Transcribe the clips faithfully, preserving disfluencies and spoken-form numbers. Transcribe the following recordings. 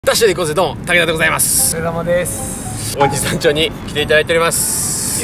ダッシュで行こうぜどん武田でございます。 お疲れ様です。 大西団長に来ていただいております。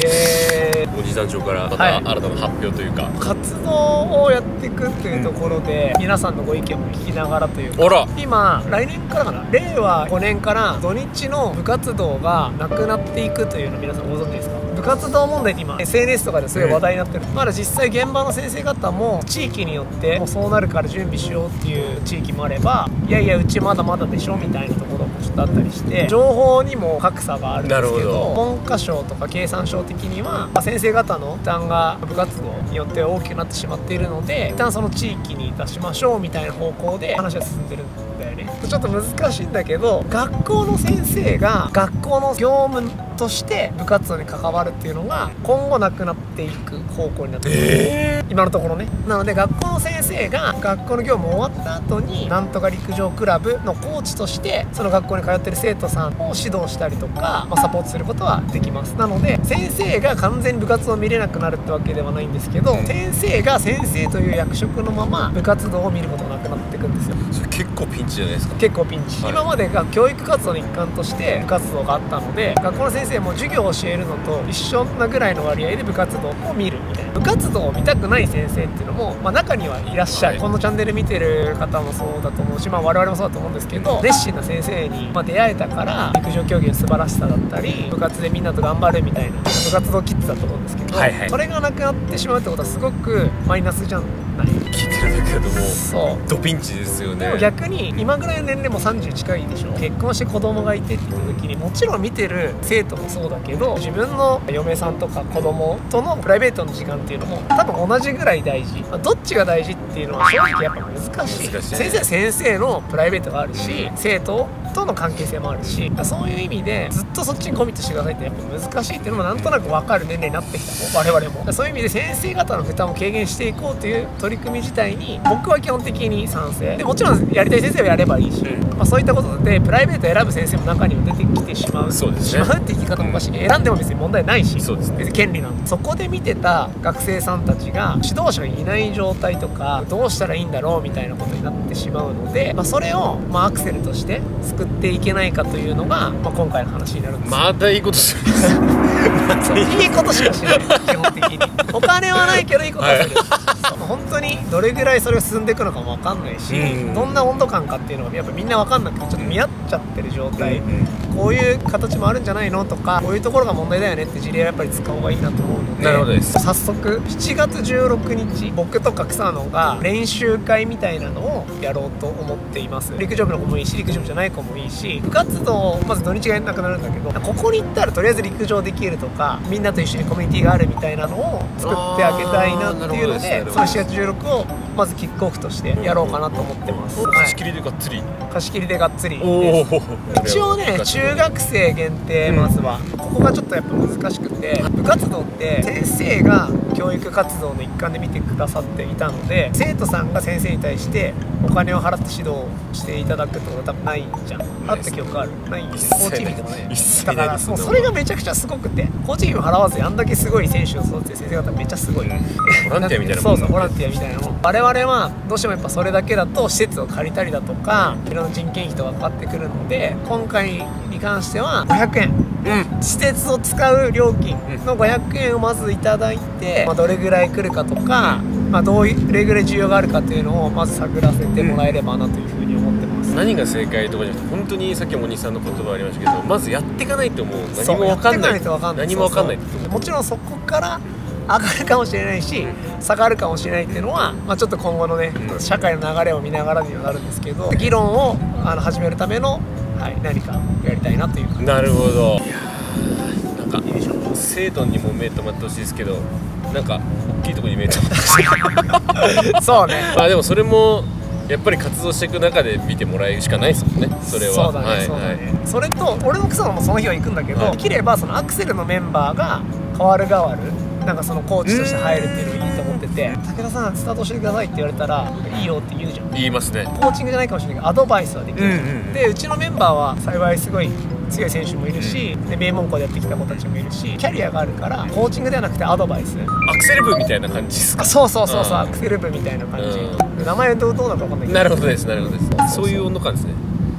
イエーイ。 大西団長からまたはい新たな発表というか、 活動をやっていくっていうところで、皆さんのご意見も聞きながらというか、 あら今来年からかな、れいわごねんから土日の部活動がなくなっていくというのを皆さんご存知ですか？部活動問題って今 エスエヌエス とかですごい話題になってる、うん、まだ実際現場の先生方も地域によってもうそうなるから準備しようっていう地域もあれば、いやいやうちまだまだでしょみたいなところもちょっとあったりして、情報にも格差があるんですけど、文科省とか経産省的には、まあ、先生方の負担が部活動によって大きくなってしまっているので、一旦その地域に出しましょうみたいな方向で話が進んでるんだよね。ちょっと難しいんだけど、学校の先生が学校の業務として部活動に関わるっていうのが今後なくなっていく方向になっている、えー、今のところね。なので学校の先生が学校の業務終わった後になんとか陸上クラブのコーチとしてその学校に通ってる生徒さんを指導したりとか、まあ、サポートすることはできます。なので先生が完全に部活を見れなくなるってわけではないんですけど、先生が先生という役職のまま部活動を見ることがなくなっていくんですよ。 それ結構ピンチじゃないですか。 結構ピンチ、はい、今までが教育活動の一環として部活動があったので、学校の先生も授業を教えるのと一緒なぐらいの割合で部活動を見るみたいな。部活動を見たくない先生っていうのも、まあ、中にはいらっしゃる、はい、このチャンネル見てる方もそうだと思うし、まあ、我々もそうだと思うんですけど、熱心な先生に、まあ、出会えたから陸上競技の素晴らしさだったり部活でみんなと頑張るみたいな部活動キッズだと思うんですけど、はいはい、それがなくなってしまうってことはすごくマイナスじゃない？ 聞いてるだけだともうそうドピンチですよね。 でも逆に今ぐらいの年齢もさんじゅう近いでしょ。結婚して子供がいてって言った時に、もちろん見てる生徒もそうだけど、自分の嫁さんとか子供とのプライベートの時間っていうのも多分同じぐらい大事、まあ、どっちが大事っていうのは正直やっぱ難しい。難しいね。先生は先生のプライベートがあるし、生徒との関係性もあるし、そういう意味でずっとそっちにコミットしてくださいってやっぱ難しいっていうのもなんとなく分かる年齢になってきた我々も。そういう意味で先生方の負担を軽減していこうという取り組み自体に僕は基本的に賛成で、もちろんやりたい先生はやればいいし、まあ、そういったことでプライベート選ぶ先生も中には出てきてしまう。そうですね。しまうって言い方もおかしい。選んでも別に問題ないし、そうですね、別に権利なんで。そこで見てた学生さんたちが指導者がいない状態とかどうしたらいいんだろうみたいなことになってしまうので、まあ、それをまあアクセルとして救っていけないかというのが、まあ、今回の話になるんです。 またいいことするいいことしかしない基本的に。お金はないけどいいことはする、はい、本当にどれぐらいそれが進んでいくのかも分かんないし、うん、どんな温度感かっていうのがやっぱみんな分かんなくてちょっと見合っちゃってる状態、うん、こういう形もあるんじゃないのとか、こういうところが問題だよねって事例はやっぱり使う方がいいなと思うので。なるほどです。早速しちがつじゅうろくにち僕とか草野が練習会みたいなのをやろうと思っています。陸上部の子もいいし陸上部じゃない子もいいし、部活動まず土日がやんなくなるんだけど、ここに行ったらとりあえず陸上できるとかみんなと一緒にコミュニティがあるみたいなのを作ってあげたいなっていうので、そのしちがつじゅうろくをまずキックオフとしてやろうかなと思ってます。 貸し切りでがっつり、 貸し切りでがっつりです。一応ね中学生限定、まずは、うん、ここがちょっとやっぱ難しくて、部活動って先生が教育活動の一環で見てくださっていたので、生徒さんが先生に対してお金を払って指導していただくってことは多分ないじゃん。あった記憶ある？ないんですよ。コーチ費とかね。だからもうそれがめちゃくちゃすごくて、コーチ費も払わずあんだけすごい選手を育ててる先生方めっちゃすごい、うん、 ボランティアみたいなもん。そうそうボランティアみたいなもん。我々はどうしてもやっぱそれだけだと施設を借りたりだとかいろんな人件費とかかかってくるので、今回に関してはごひゃくえん、うん、施設を使う料金のごひゃくえんをまずいただいて、まあ、どれぐらい来るかとか、まあ、どれぐらい需要があるかというのをまず探らせてもらえればなというふうに思ってます。何が正解とかじゃなくて、本当にさっきもお兄さんの言葉ありましたけど、まずやっていかないともう何も分かんない。何も分かんない。 もちろんそこから上がるかもしれないし、うん、下がるかもしれないっていうのは、まあ、ちょっと今後のね、うん、社会の流れを見ながらにはなるんですけど、議論をあの始めるための、はい、何かやりたいなというか。 なるほど。いやーなんかいいでしょう。生徒にも目止まってほしいですけど、なんか大きいところに目止まってほしいそうね。まあでもそれもやっぱり活動していく中で見てもらえるしかないですもんね、それは。そうだね、はい、そうだね、はい、それと俺の草野もその日は行くんだけど、はい、できればそのアクセルのメンバーが変わる変わるなんかそのコーチとして入るっていうのがいいと思ってて、武田さんスタートしてくださいって言われたらいいよって言うじゃん。言いますね。コーチングじゃないかもしれないけどアドバイスはできる、うんうん、でうちのメンバーは幸いすごい強い選手もいるし、で名門校でやってきた子たちもいるし、キャリアがあるからコーチングではなくてアドバイス、アクセル部みたいな感じですか。そうそうそうそう、アクセル部みたいな感じ、名前どうどうなのか分かんないけど。なるほどです、なるほどです。そういう温度感ですね。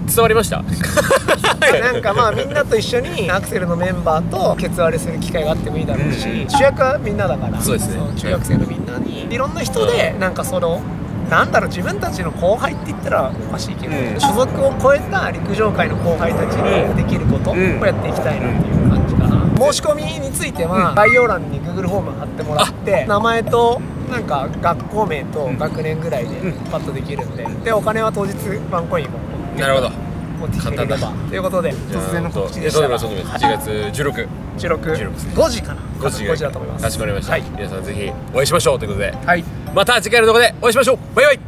伝わりましたなんかまあみんなと一緒にアクセルのメンバーとケツ割りする機会があってもいいだろうし、 うん、 主役はみんなだから、 そうですね、 中学生のみんなにいろんな人でなんかそのなんだろう、自分たちの後輩って言ったらおかしいけど、うん、所属を超えた陸上界の後輩たちにできることをやっていきたいなっていう感じかな。申し込みについては概要欄に Google フォーム貼ってもらって、名前となんか学校名と学年ぐらいでパッとできるんで、でお金は当日ワンコインもなるほど持ってきてくれればということで、突然の告知でしたが、 しちがつじゅうろく、 じゅうろく、ごじかな、ごじだと思います。 かしこまりました、 はい、 皆さんぜひお会いしましょうということで、 はい、 また次回の動画でお会いしましょう。バイバイ。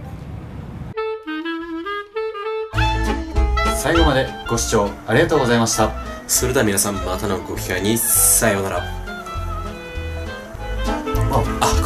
最後までご視聴ありがとうございました。 それでは皆さんまたのご機会にさようなら。あ